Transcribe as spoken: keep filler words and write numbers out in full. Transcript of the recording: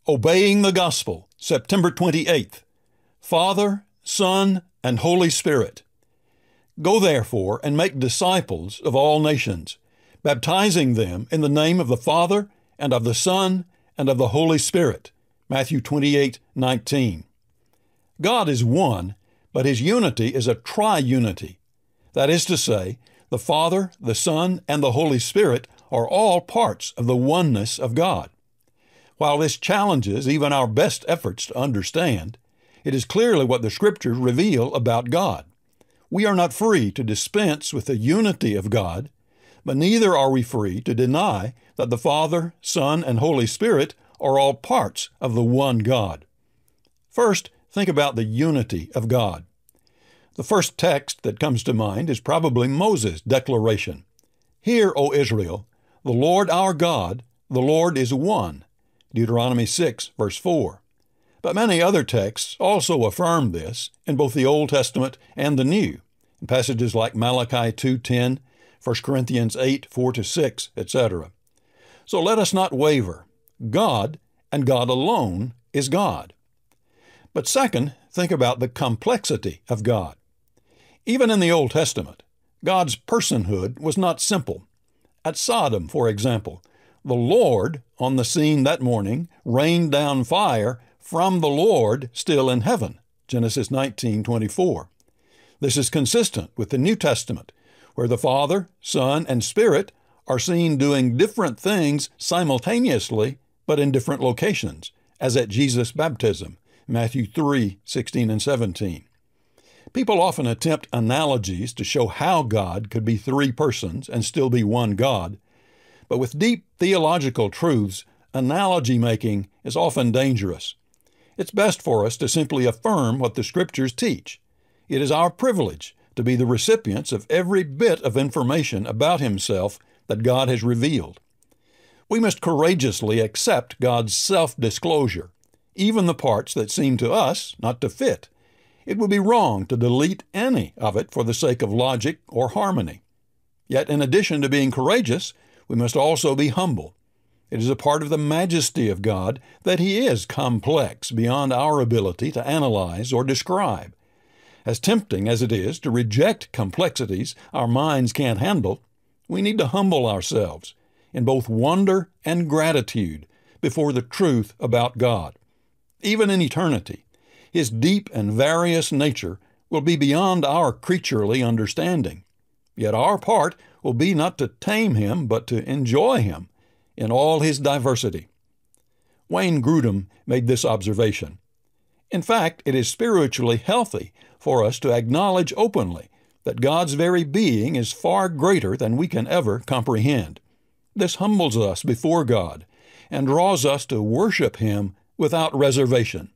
Obeying the Gospel, September twenty-eighth. Father, Son, and Holy Spirit. Go therefore and make disciples of all nations, baptizing them in the name of the Father, and of the Son, and of the Holy Spirit. Matthew twenty-eight nineteen. God is one, but His unity is a triunity. That is to say, the Father, the Son, and the Holy Spirit are all parts of the oneness of God. While this challenges even our best efforts to understand, it is clearly what the Scriptures reveal about God. We are not free to dispense with the unity of God, but neither are we free to deny that the Father, Son, and Holy Spirit are all parts of the one God. First, think about the unity of God. The first text that comes to mind is probably Moses' declaration. "Hear, O Israel, the Lord our God, the Lord is one." Deuteronomy six, verse four. But many other texts also affirm this in both the Old Testament and the New, in passages like Malachi two ten, First Corinthians eight, four to six, et cetera. So let us not waver. God, and God alone, is God. But second, think about the complexity of God. Even in the Old Testament, God's personhood was not simple. At Sodom, for example, the Lord, on the scene that morning, rained down fire from the Lord still in heaven, Genesis nineteen twenty-four. This is consistent with the New Testament, where the Father, Son, and Spirit are seen doing different things simultaneously, but in different locations, as at Jesus' baptism, Matthew three sixteen and seventeen. People often attempt analogies to show how God could be three persons and still be one God, but with deep theological truths, analogy making is often dangerous. It's best for us to simply affirm what the Scriptures teach. It is our privilege to be the recipients of every bit of information about Himself that God has revealed. We must courageously accept God's self-disclosure, even the parts that seem to us not to fit. It would be wrong to delete any of it for the sake of logic or harmony. Yet, in addition to being courageous, we must also be humble. It is a part of the majesty of God that He is complex beyond our ability to analyze or describe. As tempting as it is to reject complexities our minds can't handle, we need to humble ourselves in both wonder and gratitude before the truth about God. Even in eternity, His deep and various nature will be beyond our creaturely understanding. Yet our part will be not to tame Him, but to enjoy Him in all His diversity. Wayne Grudem made this observation. In fact, it is spiritually healthy for us to acknowledge openly that God's very being is far greater than we can ever comprehend. This humbles us before God and draws us to worship Him without reservation.